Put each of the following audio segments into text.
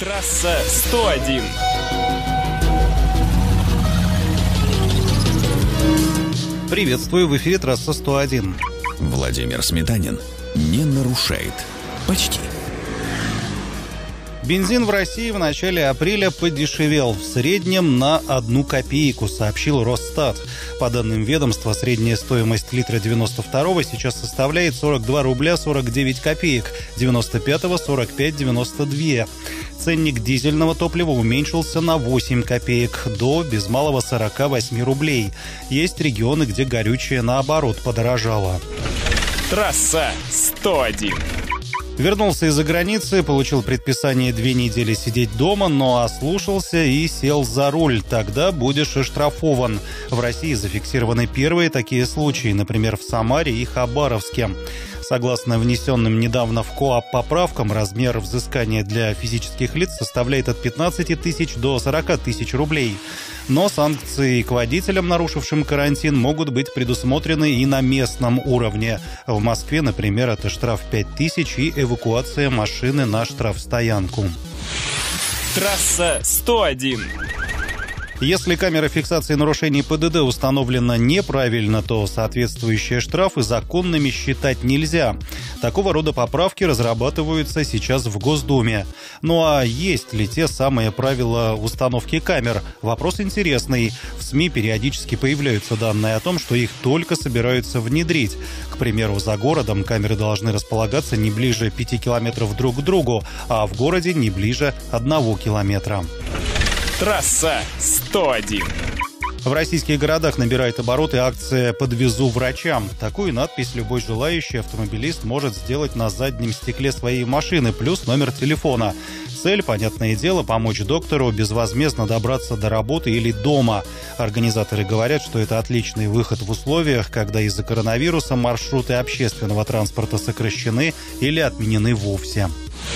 Трасса 101. Приветствую, в эфире трасса 101. Владимир Сметанин не нарушает. Почти. Бензин в России в начале апреля подешевел в среднем на 1 копейку, сообщил Росстат. По данным ведомства, средняя стоимость литра 92-го сейчас составляет 42 рубля 49 копеек, 95-го 45,92. Ценник дизельного топлива уменьшился на 8 копеек, до без малого 48 рублей. Есть регионы, где горючее, наоборот, подорожало. Трасса 101. Вернулся из-за границы, получил предписание 2 недели сидеть дома, но ослушался и сел за руль. Тогда будешь оштрафован. В России зафиксированы первые такие случаи, например, в Самаре и Хабаровске. Согласно внесенным недавно в КоАП поправкам, размер взыскания для физических лиц составляет от 15 тысяч до 40 тысяч рублей. Но санкции к водителям, нарушившим карантин, могут быть предусмотрены и на местном уровне. В Москве, например, это штраф 5 тысяч и эвакуация машины на штрафстоянку. Трасса 101. Если камера фиксации нарушений ПДД установлена неправильно, то соответствующие штрафы законными считать нельзя. Такого рода поправки разрабатываются сейчас в Госдуме. Ну а есть ли те самые правила установки камер? Вопрос интересный. В СМИ периодически появляются данные о том, что их только собираются внедрить. К примеру, за городом камеры должны располагаться не ближе 5 километров друг к другу, а в городе не ближе 1 километра. Трасса 101. В российских городах набирает обороты акция «Подвезу врачам». Такую надпись любой желающий автомобилист может сделать на заднем стекле своей машины, плюс номер телефона. Цель, понятное дело, помочь доктору безвозмездно добраться до работы или дома. Организаторы говорят, что это отличный выход в условиях, когда из-за коронавируса маршруты общественного транспорта сокращены или отменены вовсе.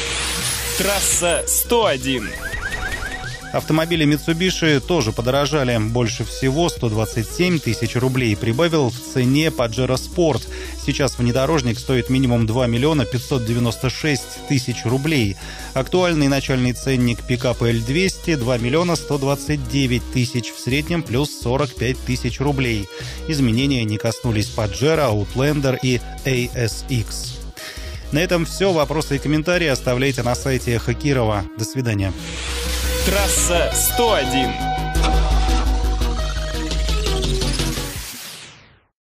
Трасса 101. Автомобили Mitsubishi тоже подорожали. Больше всего 127 тысяч рублей прибавил в цене Pajero Sport. Сейчас внедорожник стоит минимум 2 миллиона 596 тысяч рублей. Актуальный начальный ценник пикапа L200 2 миллиона 129 тысяч, в среднем плюс 45 тысяч рублей. Изменения не коснулись Pajero, Outlander и ASX. На этом все. Вопросы и комментарии оставляйте на сайте Эхо Кирова. До свидания. Трасса 101.